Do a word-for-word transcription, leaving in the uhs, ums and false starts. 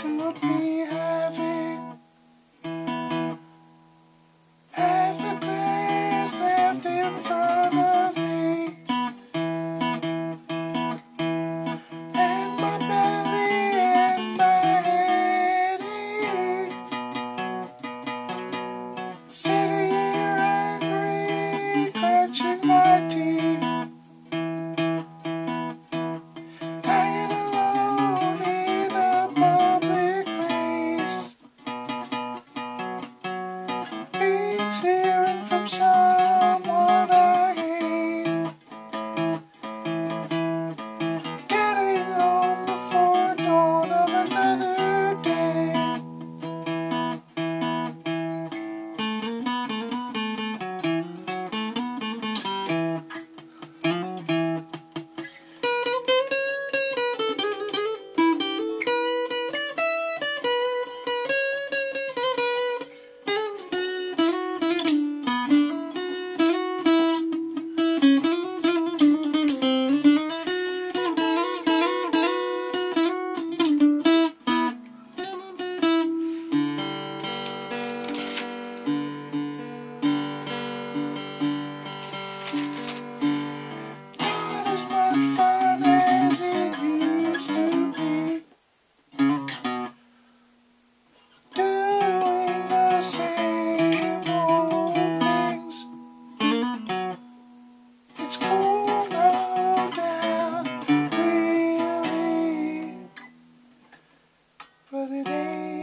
could be having half the days left in front of me, and my belly and my head ache. Sitting here angry, clenching my teeth, hanging alone in a public place. Beats hearing from someone I hate, getting home before dawn of another day. As much fun as it used to be, doing the same old things. It's cool now down, really, but it ain't.